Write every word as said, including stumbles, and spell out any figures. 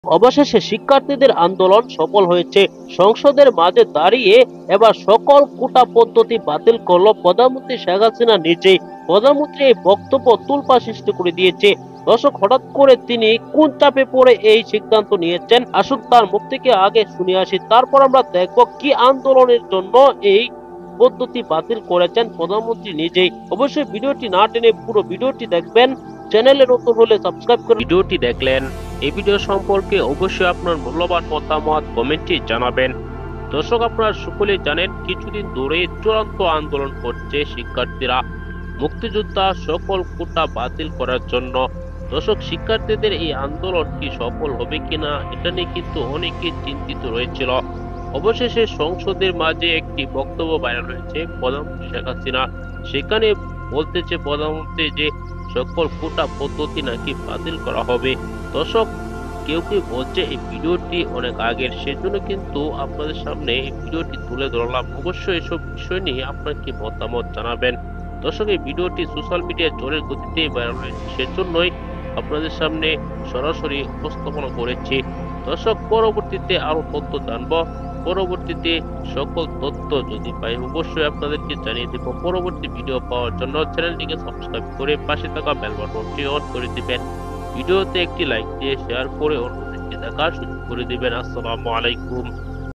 অবশেষে শিক্ষার্থীদের আন্দোলন সফল হয়েছে। সংসদের মাঝে দাঁড়িয়ে এবার সকল কোটা পদ্ধতি বাতিল করল প্রধানমন্ত্রী শেখ হাসিনা নিজেই। প্রধানমন্ত্রী এই বক্তব্য তুলপা সৃষ্টি করে দিয়েছে। দর্শক, হঠাৎ করে তিনি কোন চাপে পড়ে এই সিদ্ধান্ত নিয়েছেন, আসুন তার মুখ থেকে আগে শুনে আসি, তারপর আমরা দেখব কি আন্দোলনের জন্য এই পদ্ধতি বাতিল করেছেন প্রধানমন্ত্রী নিজেই। অবশ্যই ভিডিওটি না টেনে পুরো ভিডিওটি দেখবেন। চ্যানেলে নতুন হলে সাবস্ক্রাইব করে ভিডিওটি দেখলেন। এই ভিডিও সম্পর্কে অবশ্যই আপনার মূল্যবান মতামত কমেন্টে জানাবেন। দর্শক, আপনারা সকলেই জানেন কিছুদিন ধরে চূড়ান্ত আন্দোলন করছে শিক্ষার্থীরা মুক্তিযোদ্ধা সকল কোটা বাতিল করার জন্য। দর্শক, শিক্ষার্থীদের এই আন্দোলন কি সফল হবে কিনা এটা নিয়ে কিন্তু অনেকে চিন্তিত রয়েছিল। অবশেষে সংসদের মাঝে একটি বক্তব্য ভাইরাল হয়েছে প্রধানমন্ত্রী শেখ হাসিনা। সেখানে বলতেছে প্রধানমন্ত্রী যে সকল কোটা পদ্ধতি নাকি বাতিল করা হবে। দর্শক, কেউ কেউ বলছে এই ভিডিওটি অনেক আগের, সেজন্য কিন্তু আপনাদের সামনে এই ভিডিওটি তুলে ধরলাম। অবশ্যই এসব বিষয় নিয়ে আপনার কি মতামত জানাবেন। দর্শক, এই ভিডিওটি সোশ্যাল মিডিয়ায় জোরের গতিতে ভাইরাল হয়েছে, সেজন্যই আপনাদের সামনে সরাসরি উপস্থাপনা করেছি। দর্শক, পরবর্তীতে আরো তথ্য জানবো, পরবর্তীতে সকল তথ্য যদি পাই অবশ্যই আপনাদেরকে জানিয়ে দেব। পরবর্তী ভিডিও পাওয়ার জন্য চ্যানেলটিকে সাবস্ক্রাইব করে পাশে থাকা বেল বাটনটি অন করে দিবেন। ভিডিওতে একটি লাইক দিয়ে শেয়ার করে অন্যদেরকে দেখার সুযোগ করে দিবেন। আসসালামু আলাইকুম।